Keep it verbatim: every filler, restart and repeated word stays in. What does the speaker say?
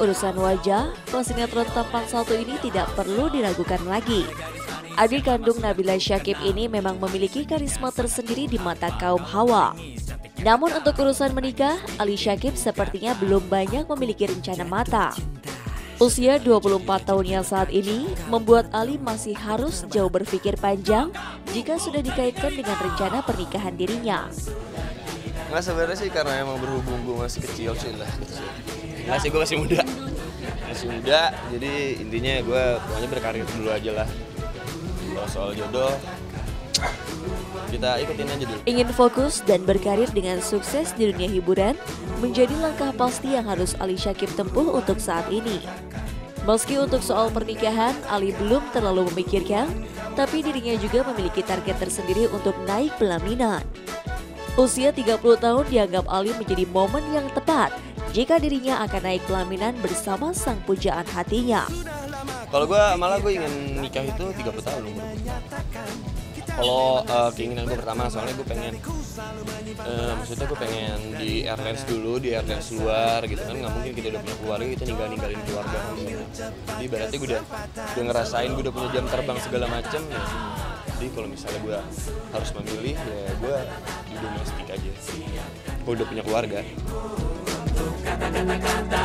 urusan wajah, pesinetron tampan satu ini tidak perlu diragukan lagi. Adik kandung Nabila Syakieb ini memang memiliki karisma tersendiri di mata kaum hawa. Namun untuk urusan menikah, Ali Syakieb sepertinya belum banyak memiliki rencana matang. Usia dua puluh empat tahunnya saat ini membuat Ali masih harus jauh berpikir panjang jika sudah dikaitkan dengan rencana pernikahan dirinya. Nggak, sebenarnya sih karena emang berhubung gue masih kecil sih lah. Nggak sih, gue masih muda. Masih muda, jadi intinya gue pokoknya berkarir dulu aja lah. Kalau soal jodoh, kita ikutin aja dulu. Ingin fokus dan berkarir dengan sukses di dunia hiburan menjadi langkah pasti yang harus Ali Syakieb tempuh untuk saat ini. Meski untuk soal pernikahan, Ali belum terlalu memikirkan, tapi dirinya juga memiliki target tersendiri untuk naik pelaminan. Usia tiga puluh tahun dianggap Ali menjadi momen yang tepat jika dirinya akan naik pelaminan bersama sang pujaan hatinya. Kalau gue malah gue ingin nikah itu tiga puluh tahun umur. Kalau uh, keinginan gue pertama, soalnya gue pengen, uh, maksudnya gue pengen di airlines dulu, di airlines luar gitu kan, nggak mungkin kita udah punya keluarga, kita ninggal ninggalin keluarga gitu. Jadi berarti gue udah, udah ngerasain, gue udah punya jam terbang segala macem ya. Jadi kalau misalnya gue harus memilih, ya gue di domestik aja. Gue udah punya keluarga.